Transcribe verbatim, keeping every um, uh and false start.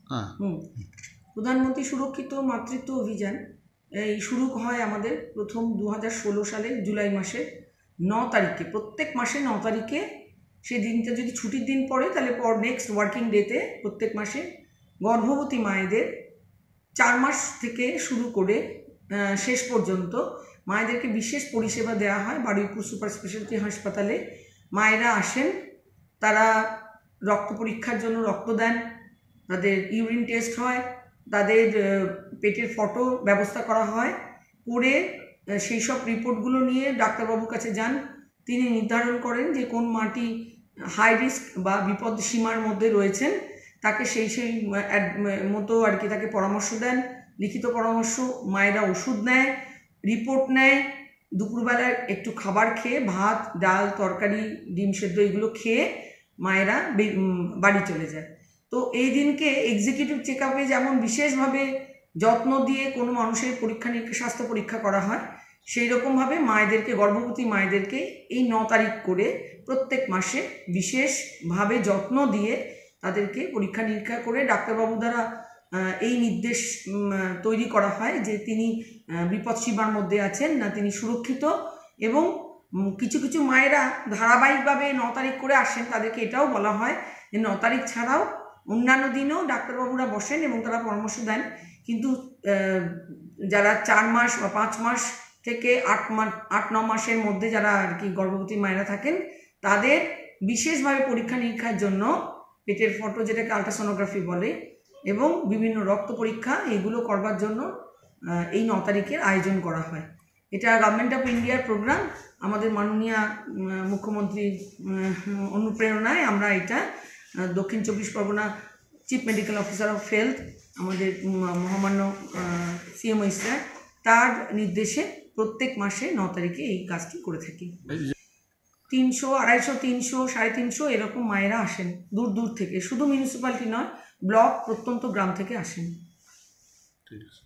হুম প্রধানমন্ত্রী সুরক্ষিত মাতৃত্ব অভিযান এই শুরু হয় আমাদের প্রথম দু হাজার ষোলো সালে জুলাই মাসের ন তারিখে। প্রত্যেক মাসে ন তারিখে সেই দিনটা যদি ছুটির দিন পড়ে তাহলে পর নেক্সট ওয়ার্কিং ডেতে প্রত্যেক মাসে গর্ভবতী মায়েদের চার মাস থেকে শুরু করে শেষ পর্যন্ত মায়েদেরকে বিশেষ পরিষেবা দেওয়া হয়। বারুইপুর সুপার স্পেশালিটি হাসপাতালে মায়েরা আসেন, তারা রক্ত পরীক্ষার জন্য রক্ত দেন, তাদের ইউরিন টেস্ট হয়, তাদের পেটের ফটো ব্যবস্থা করা হয়, করে সেই সব রিপোর্টগুলো নিয়ে ডাক্তারবাবুর কাছে যান। তিনি নির্ধারণ করেন যে কোন মাটি হাই রিস্ক বা বিপদ সীমার মধ্যে রয়েছেন, তাকে সেই সেই মতো আর কি তাকে পরামর্শ দেন, লিখিত পরামর্শ। মায়েরা ওষুধ নেয়, রিপোর্ট নেয়, দুপুরবেলায় একটু খাবার খেয়ে ভাত ডাল তরকারি ডিম সেদ্ধ এগুলো খেয়ে মায়েরা বাড়ি চলে যায়। তো এই দিনকে এক্সিকিউটিভ চেক আপে যেমন বিশেষভাবে যত্ন দিয়ে কোনো মানুষের পরীক্ষা নিরীক্ষা স্বাস্থ্য পরীক্ষা করা হয়, সেই রকমভাবে মায়েদেরকে গর্ভবতী মায়েদেরকে এই ন তারিখ করে প্রত্যেক মাসে বিশেষভাবে যত্ন দিয়ে তাদেরকে পরীক্ষা নিরীক্ষা করে ডাক্তারবাবু দ্বারা এই নির্দেশ তৈরি করা হয় যে তিনি বিপদ সীমার মধ্যে আছেন না তিনি সুরক্ষিত। এবং কিছু কিছু মায়েরা ধারাবাহিকভাবে ন তারিখ করে আসেন, তাদেরকে এটাও বলা হয় যে ন তারিখ ছাড়াও অন্যান্য দিনও ডাক্তারবাবুরা বসেন এবং তারা পরামর্শ দেন। কিন্তু যারা চার মাস বা পাঁচ মাস থেকে আট মাস আট ন মাসের মধ্যে যারা আর কি গর্ভবতী মায়েরা থাকেন, তাদের বিশেষভাবে পরীক্ষা নিরীক্ষার জন্য পেটের ফটো, যেটাকে আলট্রাসোনোগ্রাফি বলে, এবং বিভিন্ন রক্ত পরীক্ষা এগুলো করবার জন্য এই ন তারিখের আয়োজন করা হয়। এটা গভর্নমেন্ট অফ ইন্ডিয়ার প্রোগ্রাম। আমাদের মাননীয় মুখ্যমন্ত্রীর অনুপ্রেরণায় আমরা এটা Dakshin Chabbish Pargana chief medical officer of health আমাদের মহামান্য সিএমও স্যার, তার নির্দেশে প্রত্যেক মাসে ন তারিখে এই কাজটি করে থাকি। তিনশো আড়াইশো তিনশো সাড়ে তিনশো এরকম মায়েরা আসেন দূর দূর থেকে, শুধু মিউনিসিপ্যালিটি নয়, ব্লক প্রত্যন্ত গ্রাম থেকে আসেন। ঠিক আছে।